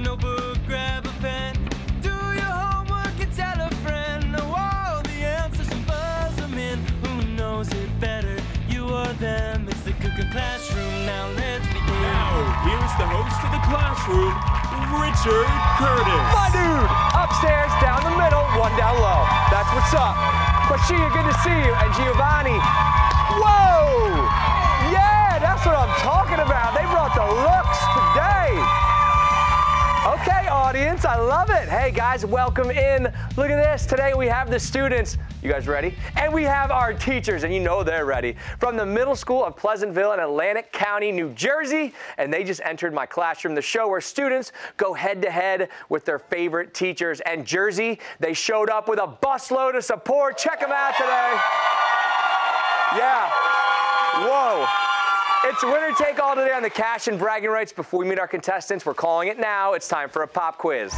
notebook, grab a pen. Do your homework and tell a friend. Know all the answers and buzz them in. Who knows it better, you or them? It's the Cougar Classroom, now let's begin. Now, here's the host of the classroom, Richard Curtis. My dude, upstairs, down the middle, one down low. That's what's up. Quashia, good to see you. And Giovanni, whoa! Yeah, that's what I'm talking about. They brought the looks today. Okay, audience, I love it. Hey, guys, welcome in. Look at this. Today we have the students. You guys ready? And we have our teachers, and you know they're ready. From the middle school of Pleasantville in Atlantic County, New Jersey. And they just entered my classroom, the show where students go head-to-head with their favorite teachers. And Jersey, they showed up with a busload of support. Check them out today. Yeah. Whoa. It's winner take all today on the cash and bragging rights. Before we meet our contestants, we're calling it now. It's time for a pop quiz.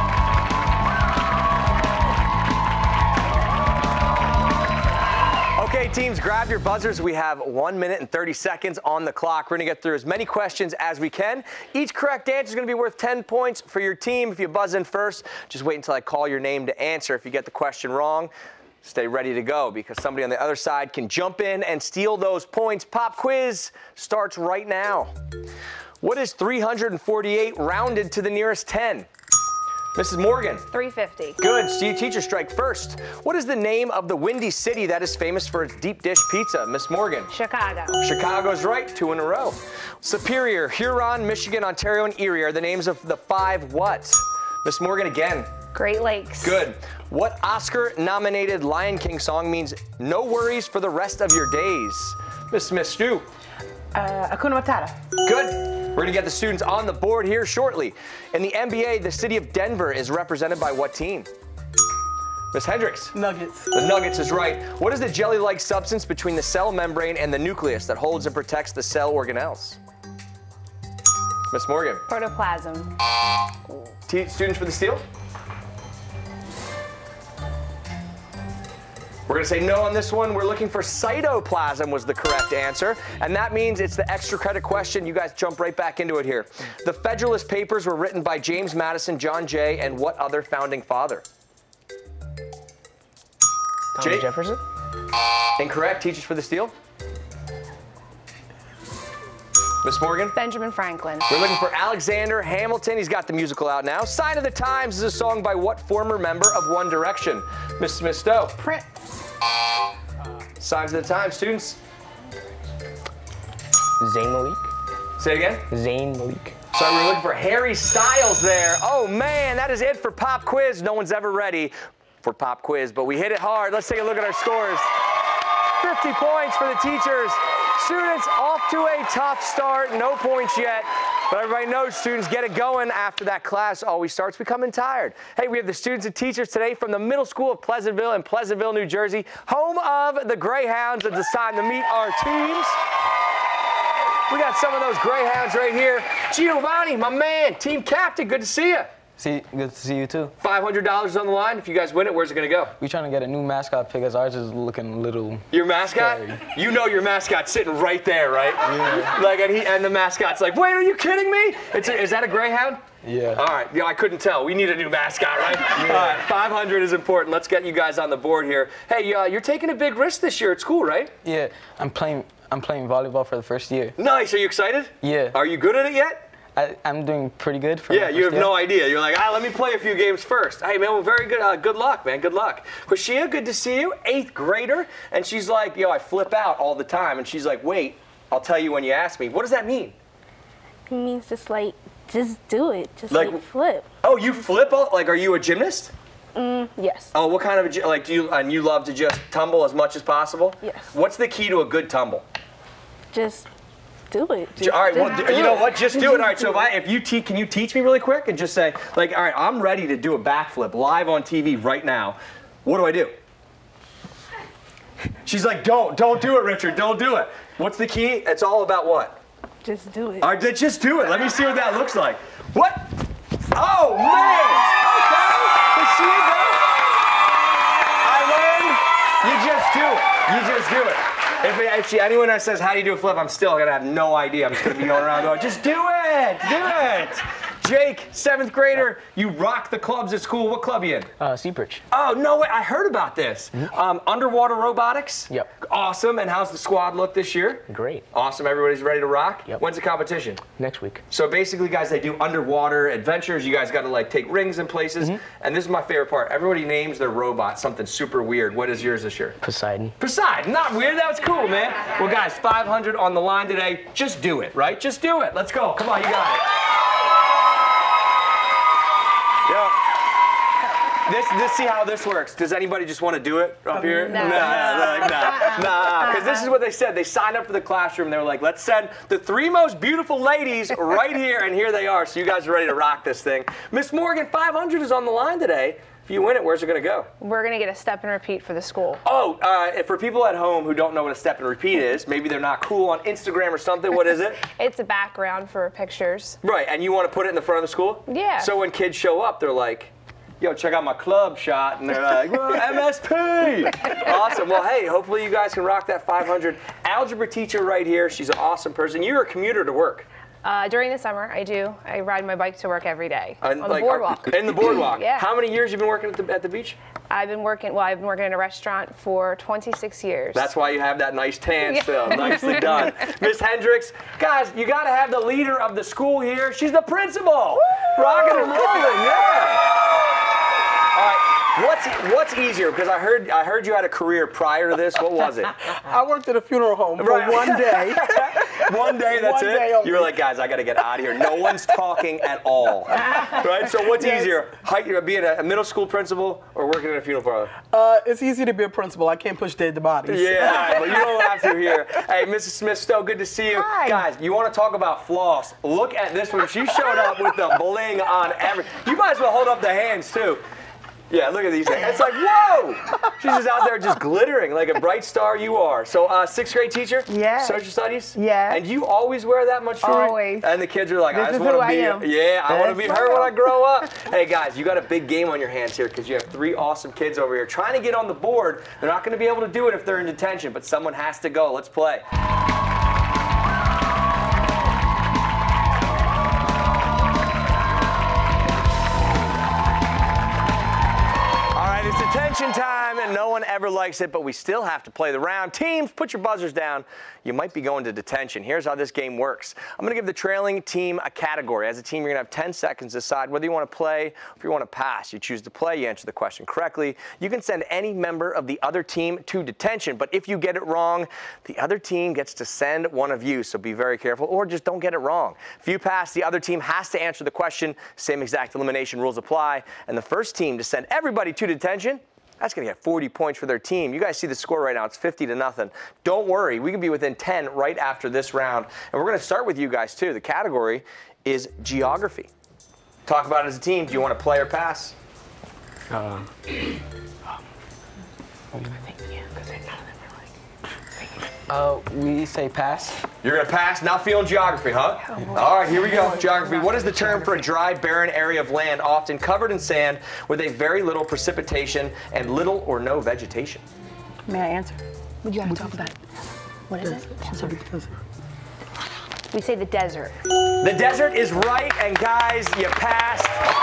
Okay, teams, grab your buzzers. We have 1 minute and 30 seconds on the clock. We're going to get through as many questions as we can. Each correct answer is going to be worth 10 points for your team. If you buzz in first, just wait until I call your name to answer. If you get the question wrong, stay ready to go because somebody on the other side can jump in and steal those points. Pop quiz starts right now. What is 348 rounded to the nearest 10? Mrs. Morgan. 350. Good. Steve, teacher strike first. What is the name of the Windy City that is famous for its deep dish pizza? Miss Morgan. Chicago. Chicago's right. 2 in a row. Superior, Huron, Michigan, Ontario, and Erie are the names of the 5 what? Miss Morgan again. Great Lakes. Good. What Oscar-nominated Lion King song means no worries for the rest of your days? Miss Stu. Hakuna Matata. Good. We're going to get the students on the board here shortly. In the NBA, the city of Denver is represented by what team? Miss Hendricks. Nuggets. The Nuggets is right. What is the jelly-like substance between the cell membrane and the nucleus that holds and protects the cell organelles? Miss Morgan. Protoplasm. Students for the steal? We're going to say no on this one. We're looking for cytoplasm was the correct answer. And that means it's the extra credit question. You guys jump right back into it here. The Federalist Papers were written by James Madison, John Jay, and what other founding father? Thomas Jefferson. Incorrect. Teachers for the steal? Miss Morgan? Benjamin Franklin. We're looking for Alexander Hamilton. He's got the musical out now. Sign of the Times is a song by what former member of One Direction? Miss Smith-Stowe. Prince. Signs of the Times, students. Zayn Malik. Say it again. Zayn Malik. Sorry, we're looking for Harry Styles there. Oh man, that is it for Pop Quiz. No one's ever ready for Pop Quiz, but we hit it hard. Let's take a look at our scores. 50 points for the teachers. Students off to a tough start, no points yet. But everybody knows students get it going after that class always starts becoming tired. Hey, we have the students and teachers today from the middle school of Pleasantville in Pleasantville, New Jersey, home of the Greyhounds. It's time to meet our teams. We got some of those Greyhounds right here. Giovanni, my man, team captain, good to see you. Good to see you too. $500 on the line. If you guys win it, where's it gonna go? We're trying to get a new mascot because ours is looking a little. Your mascot? scary. You know your mascot's sitting right there, right? Yeah. Like, and the mascot's like, wait, are you kidding me? Is that a Greyhound? Yeah. All right, yeah, I couldn't tell. We need a new mascot, right? Yeah. All right, 500 is important. Let's get you guys on the board here. Hey, you're taking a big risk this year at school, right? Yeah. I'm playing volleyball for the first year. Nice. Are you excited? Yeah. Are you good at it yet? I'm doing pretty good for Yeah, you have no idea. You're like, let me play a few games first. Hey, man, well, very good. Good luck, man. Good luck. Quashia, good to see you. 8th grader. And she's like, I flip out all the time. And she's like, wait, I'll tell you when you ask me. What does that mean? It means just do it. Just like flip. Oh, you flip? Like, are you a gymnast? Yes. Oh, what kind of you love to just tumble as much as possible? Yes. What's the key to a good tumble? Just do it. All right, well, you know what? Just do it. All right, so can you teach me really quick and just say, like, all right, I'm ready to do a backflip live on TV right now. What do I do? She's like, don't do it, Richard. Don't do it. What's the key? It's all about what? Just do it. All right, just do it. Let me see what that looks like. What? Oh, man. Okay. Let's see it go. I learned. You just do it. You just do it. If anyone that says, how do you do a flip, I'm still going to have no idea. I'm just going to be going around going, just do it. Do it. Jake, 7th grader, you rock the clubs at school. What club you in? Seabridge. Oh, no way. I heard about this. Underwater robotics? Yep. Awesome. And how's the squad look this year? Great. Awesome. Everybody's ready to rock? Yep. When's the competition? Next week. So basically, guys, they do underwater adventures. You guys got to like take rings in places. And this is my favorite part. Everybody names their robot something super weird. What is yours this year? Poseidon. Poseidon. Not weird. That was cool, man. Well, guys, 500 on the line today. Just do it, right? Just do it. Let's go. Come on, you got it. Yeah. This see how this works. Does anybody just want to do it up here? No. Nah. Because this is what they said. They signed up for the classroom. They were like, let's send the 3 most beautiful ladies right here, and here they are. So you guys are ready to rock this thing. Miss Morgan, 500 is on the line today. If you win it, where's it going to go? We're going to get a step and repeat for the school. Oh, for people at home who don't know what a step and repeat is, maybe they're not cool on Instagram or something, what is it? It's a background for pictures. Right, and you want to put it in the front of the school? Yeah. So when kids show up, they're like, yo, check out my club shot, and they're like, whoa, MSP! Awesome. Well, hey, hopefully you guys can rock that 500. Algebra teacher right here. She's an awesome person. You're a commuter to work. During the summer, I do. I ride my bike to work every day And, on the boardwalk. In the boardwalk. Yeah. How many years you been working at the beach? I've been working in a restaurant for 26 years. That's why you have that nice tan still. Nicely done. Miss Hendricks, guys, you got to have the leader of the school here. She's the principal. Woo! Rocking and rolling, yeah. All right, what's easier? Because I heard you had a career prior to this. What was it? I worked at a funeral home for one day. One day, that's One it? day only. You were like, guys, I got to get out of here. No one's talking at all. Right? So what's easier, being a middle school principal or working in a funeral parlor? It's easy to be a principal. I can't push dead bodies. Yeah, but you don't have to here. Hey, Mrs. Smith-Stowe, good to see you. Hi. Guys, you want to talk about floss? Look at this one. She showed up with the bling on You might as well hold up the hands, too. Yeah, look at these things. It's like, whoa! She's just out there just glittering like a bright star you are. So, 6th grade teacher? Yeah. Social studies? Yeah. And you always wear that much jewelry? Always. And the kids are like, I This just is want who to I be, am. yeah, I want to be That's her when I right. grow up. Hey, guys, you got a big game on your hands here because you have 3 awesome kids over here trying to get on the board. They're not going to be able to do it if they're in detention, but someone has to go. Let's play. It's detention time, and no one ever likes it, but we still have to play the round. Teams, put your buzzers down. You might be going to detention. Here's how this game works. I'm going to give the trailing team a category. As a team, you're going to have 10 seconds to decide whether you want to play or if you want to pass. You choose to play, you answer the question correctly. You can send any member of the other team to detention, but if you get it wrong, the other team gets to send one of you, so be very careful, or just don't get it wrong. If you pass, the other team has to answer the question. Same exact elimination rules apply, and the first team to send everybody to detention, that's going to get 40 points for their team. You guys see the score right now. It's 50-0. Don't worry. We can be within 10 right after this round. And we're going to start with you guys, too. The category is geography. Talk about it as a team. Do you want to play or pass? We say pass. You're going to pass? Not feeling geography, huh? All right, here we go. Geography. What is the term for a dry, barren area of land often covered in sand with a very little precipitation and little or no vegetation? May I answer? You have to talk about it. What is it? We say the desert. The desert is right, and guys, you passed.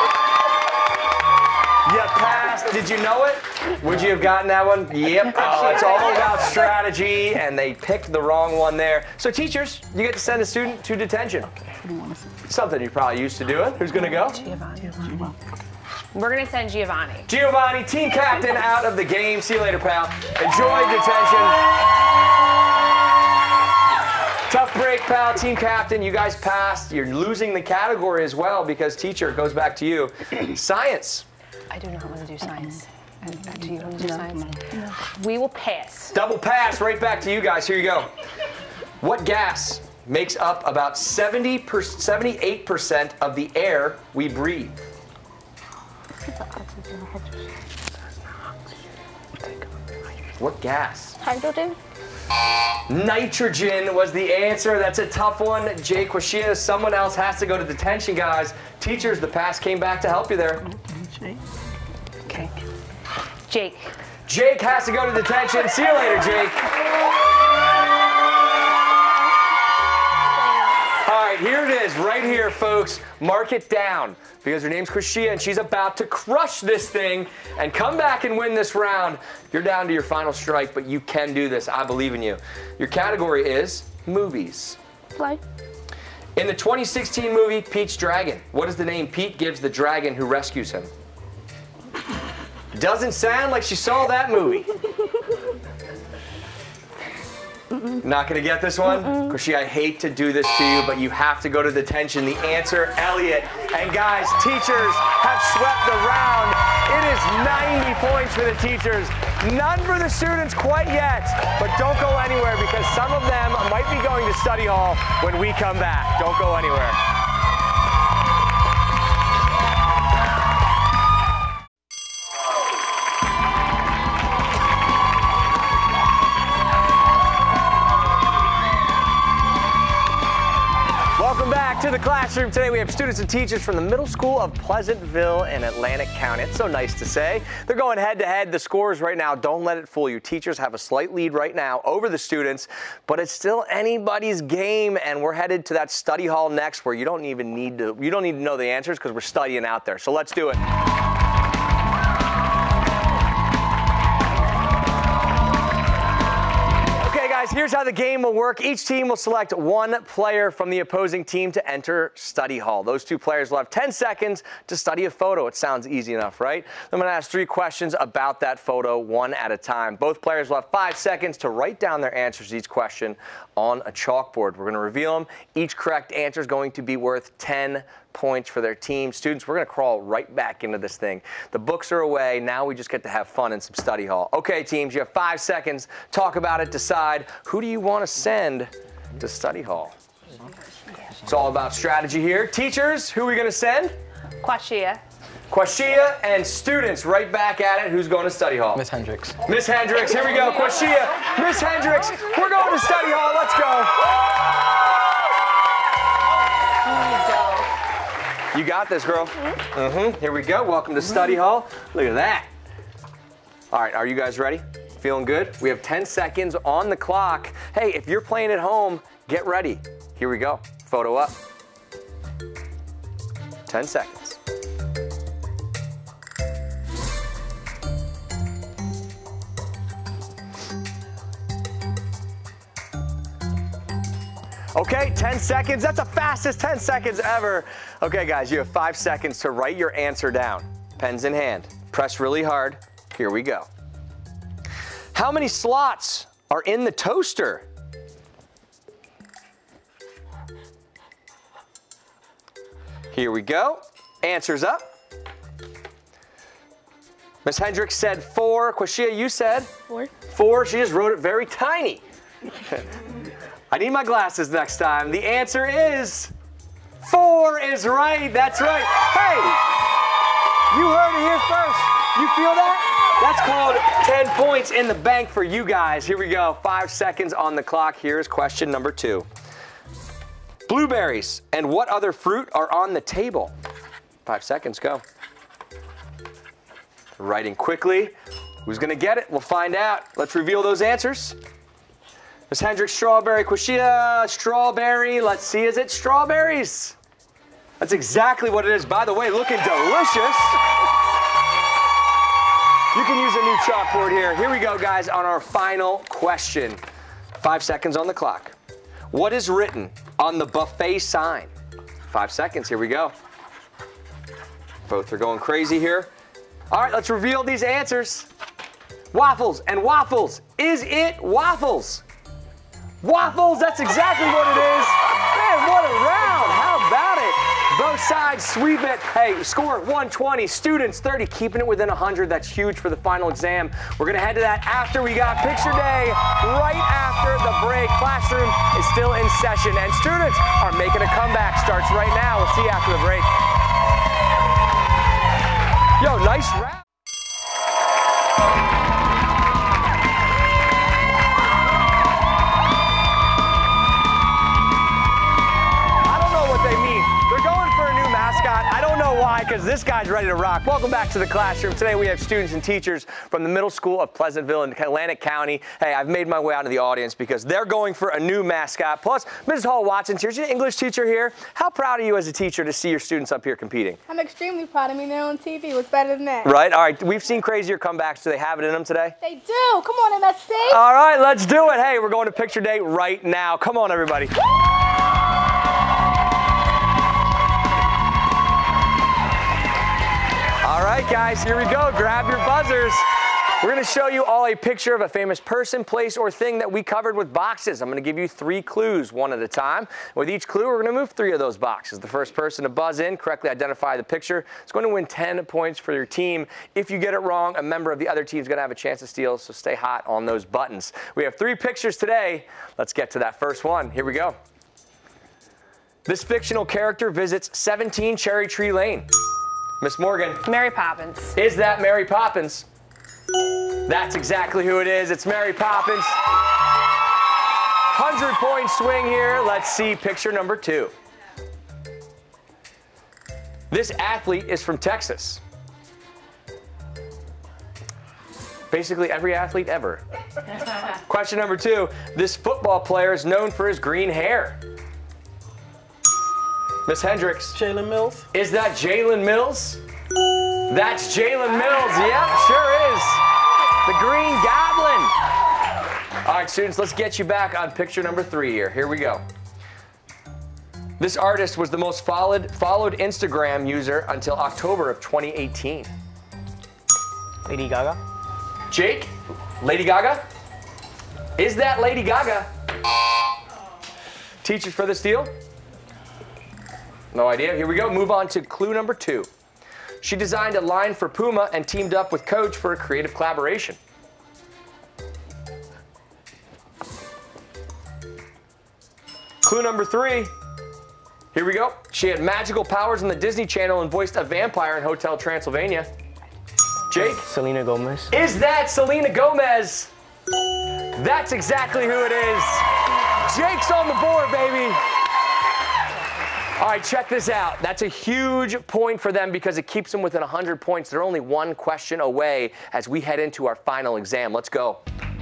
You passed. Did you know it? Would you have gotten that one? Yep. Oh, it's all about strategy, and they picked the wrong one there. So teachers, you get to send a student to detention. Something you're probably used to doing. Who's going to go? We're going to send Giovanni. Giovanni, team captain, out of the game. See you later, pal. Enjoy detention. Tough break, pal. Team captain, you guys passed. You're losing the category as well because teacher, it goes back to you. Science. I do not want to do science. Do you want to do science? No. We will pass. Double pass, right back to you guys. Here you go. What gas makes up about 78% of the air we breathe? What gas? Hydrogen? Nitrogen was the answer. That's a tough one. Jake Washia, someone else has to go to detention, guys. Teachers, the pass came back to help you there. Okay. Jake. Jake has to go to detention. See you later, Jake. All right, right, here it is, right here, folks. Mark it down because her name's Quashia and she's about to crush this thing and come back and win this round. You're down to your final strike, but you can do this. I believe in you. Your category is movies. Play. In the 2016 movie Pete's Dragon, what is the name Pete gives the dragon who rescues him? Doesn't sound like she saw that movie. Not gonna get this one? Quashia, I hate to do this to you, but you have to go to detention. The answer, Elliot. And guys, teachers have swept the round. It is 90 points for the teachers. None for the students quite yet, but don't go anywhere because some of them might be going to study hall when we come back. Don't go anywhere. Welcome back to the classroom. Today we have students and teachers from the Middle School of Pleasantville in Atlantic County. It's so nice to say. They're going head to head. The scores right now, don't let it fool you. Teachers have a slight lead right now over the students, but it's still anybody's game, and we're headed to that study hall next where you don't even need to know the answers because we're studying out there. So let's do it. Here's how the game will work. Each team will select one player from the opposing team to enter study hall. Those two players will have 10 seconds to study a photo. It sounds easy enough, right? I'm going to ask 3 questions about that photo, one at a time. Both players will have 5 seconds to write down their answers to each question on a chalkboard. We're going to reveal them. Each correct answer is going to be worth 10 points for their team. Students, we're going to crawl right back into this thing. The books are away. Now we just get to have fun in some study hall. Okay, teams, you have 5 seconds. Talk about it. Decide who do you want to send to study hall. It's all about strategy here. Teachers, who are we going to send? Quashia. Quashia, and students right back at it. Who's going to study hall? Miss Hendricks. Miss Hendricks, here we go. Quashia, Miss Hendricks, we're going to study hall. Let's go. You got this, girl. Here we go. Welcome to study hall. Look at that. All right, are you guys ready? Feeling good? We have 10 seconds on the clock. Hey, if you're playing at home, get ready. Here we go. Photo up. 10 seconds. Okay, 10 seconds. That's the fastest 10 seconds ever. Okay, guys, you have 5 seconds to write your answer down. Pens in hand. Press really hard. Here we go. How many slots are in the toaster? Here we go. Answers up. Miss Hendricks said 4. Quashia, you said? 4. 4. She just wrote it very tiny. I need my glasses next time. The answer is 4 is right. That's right. Hey, you heard it here first. You feel that? That's called 10 points in the bank for you guys. Here we go. 5 seconds on the clock. Here's question number 2. Blueberries and what other fruit are on the table? 5 seconds, go. Writing quickly. Who's going to get it? We'll find out. Let's reveal those answers. Miss Hendricks, strawberry. Quashia, strawberry. Let's see, is it strawberries? That's exactly what it is. By the way, looking delicious. You can use a new chalkboard here. Here we go, guys, on our final question. 5 seconds on the clock. What is written on the buffet sign? 5 seconds, here we go. Both are going crazy here. All right, let's reveal these answers. Waffles and waffles. Is it waffles? Waffles, that's exactly what it is. Man, what a round. How about it? Both sides sweep it. Hey, score 120. Students 30, keeping it within 100. That's huge for the final exam. We're going to head to that after we got picture day. Right after the break. Classroom is still in session, and students are making a comeback. Starts right now. We'll see you after the break. Yo, nice round. because this guy's ready to rock. Welcome back to the classroom. Today we have students and teachers from the middle school of Pleasantville in Atlantic County. Hey, I've made my way out of the audience because they're going for a new mascot. Plus, Mrs. Hall-Watson's here. She's an English teacher here. How proud are you as a teacher to see your students up here competing? I'm extremely proud. I mean, they're on TV. What's better than that? Right? All right. We've seen crazier comebacks. Do they have it in them today? They do. Come on, MSC. All right, let's do it. Hey, we're going to picture day right now. Come on, everybody. All right, guys, here we go. Grab your buzzers. We're going to show you all a picture of a famous person, place, or thing that we covered with boxes. I'm going to give you 3 clues, one at a time. With each clue, we're going to move 3 of those boxes. The first person to buzz in, correctly identify the picture, is going to win 10 points for your team. If you get it wrong, a member of the other team is going to have a chance to steal, so stay hot on those buttons. We have 3 pictures today. Let's get to that first one. Here we go. This fictional character visits 17 Cherry Tree Lane. Miss Morgan. Mary Poppins. Is that Mary Poppins? That's exactly who it is. It's Mary Poppins. 100-point swing here. Let's see picture number 2. This athlete is from Texas. Basically every athlete ever. Question number 2. This football player is known for his green hair. Miss Hendricks. Jalen Mills. Is that Jalen Mills? That's Jalen Mills. Yep, sure is. The Green Goblin. All right, students, let's get you back on picture number 3 here. Here we go. This artist was the most followed Instagram user until October of 2018. Lady Gaga. Jake? Lady Gaga? Is that Lady Gaga? Teachers for the steal? No idea. Here we go. Move on to clue number 2. She designed a line for Puma and teamed up with Coach for a creative collaboration. Clue number 3. Here we go. She had magical powers on the Disney Channel and voiced a vampire in Hotel Transylvania. Jake? Selena Gomez. Is that Selena Gomez? That's exactly who it is. Jake's on the board, baby. All right, check this out. That's a huge point for them because it keeps them within 100 points. They're only 1 question away as we head into our final exam. Let's go.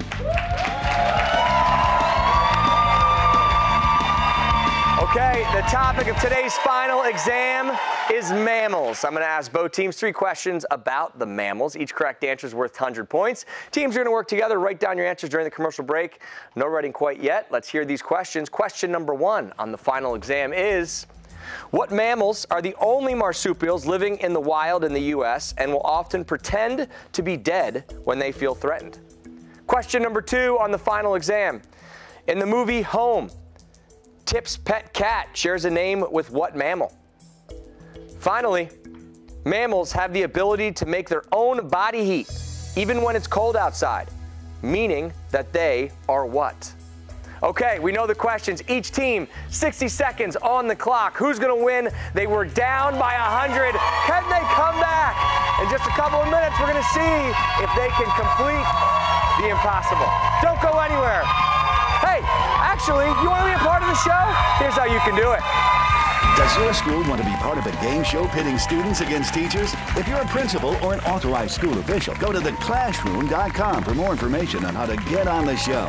Okay, the topic of today's final exam is mammals. I'm going to ask both teams 3 questions about the mammals. Each correct answer is worth 100 points. Teams are going to work together. Write down your answers during the commercial break. No writing quite yet. Let's hear these questions. Question number 1 on the final exam is, what mammals are the only marsupials living in the wild in the U.S. and will often pretend to be dead when they feel threatened? Question number 2 on the final exam. In the movie Home, Tip's pet cat shares a name with what mammal? Finally, mammals have the ability to make their own body heat, even when it's cold outside, meaning that they are what? Okay, we know the questions. Each team, 60 seconds on the clock. Who's going to win? They were down by 100. Can they come back? In just a couple of minutes, we're going to see if they can complete the impossible. Don't go anywhere. Hey, actually, you want to be a part of the show? Here's how you can do it. Does your school want to be part of a game show pitting students against teachers? If you're a principal or an authorized school official, go to theclassroom.com for more information on how to get on the show.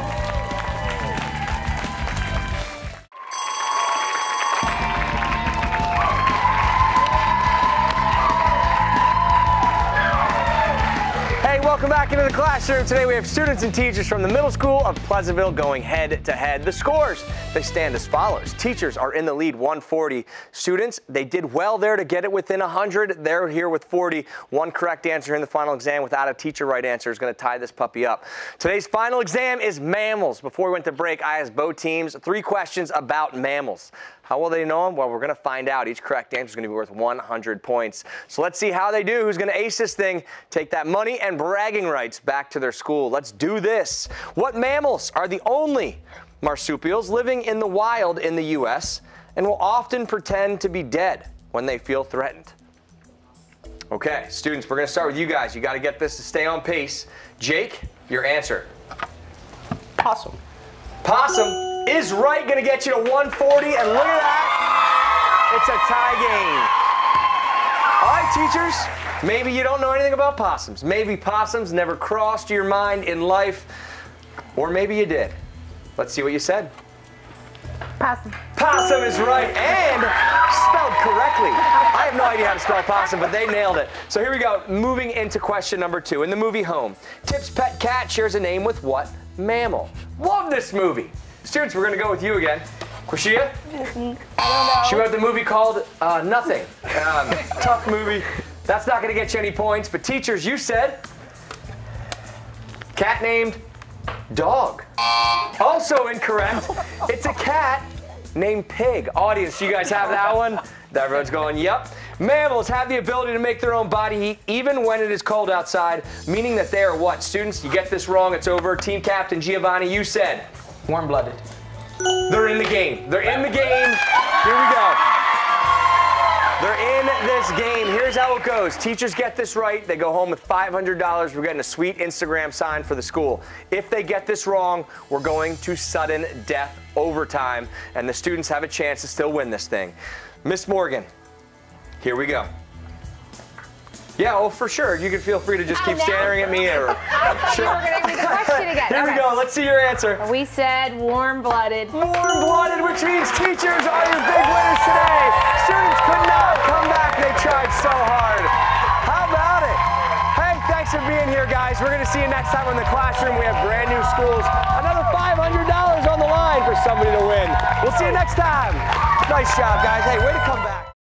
Welcome back into the classroom. Today we have students and teachers from the middle school of Pleasantville going head to head. The scores, they stand as follows. Teachers are in the lead, 140. Students, they did well there to get it within 100. They're here with 40. 1 correct answer in the final exam without a teacher right answer is going to tie this puppy up. Today's final exam is mammals. Before we went to break, I asked both teams 3 questions about mammals. How will they know them? Well, we're going to find out. Each correct answer is going to be worth 100 points. So let's see how they do. Who's going to ace this thing, take that money and bragging rights back to their school. Let's do this. What mammals are the only marsupials living in the wild in the U.S. and will often pretend to be dead when they feel threatened? Okay, students, we're going to start with you guys. You got to get this to stay on pace. Jake, your answer. Possum. Possum is right, going to get you to 140, and look at that. It's a tie game. All right, right, teachers. Maybe you don't know anything about possums. Maybe possums never crossed your mind in life. Or maybe you did. Let's see what you said. Possum. Possum is right and spelled correctly. I have no idea how to spell possum, but they nailed it. So here we go. Moving into question number 2. In the movie Home, Tip's pet cat shares a name with what mammal? Love this movie. Students, we're going to go with you again. Quashia? I don't know. She wrote the movie called Nothing. Tough movie. That's not going to get you any points. But teachers, you said cat named Dog. Also incorrect. It's a cat named Pig. Audience, you guys have that one? Everyone's going, yep. Mammals have the ability to make their own body heat even when it is cold outside, meaning that they are what? Students, you get this wrong, it's over. Team captain Giovanni, you said Warm-blooded. they're in the game. They're in the game. Here we go. They're in this game. Here's how it goes. Teachers get this right, they go home with $500. We're getting a sweet Instagram sign for the school. If they get this wrong, we're going to sudden death overtime, and the students have a chance to still win this thing. Miss Morgan, here we go. Yeah, oh, for sure. You can feel free to just keep staring at me. Or, Sure. We're going to read the question again. Here we Okay. go. Let's see your answer. We said warm-blooded. Warm-blooded, which means teachers are your big winners today. Students could not come back. They tried so hard. How about it? Hey, thanks for being here, guys. We're going to see you next time in the classroom. We have brand new schools. Another $500 on the line for somebody to win. We'll see you next time. Nice job, guys. Hey, way to come back.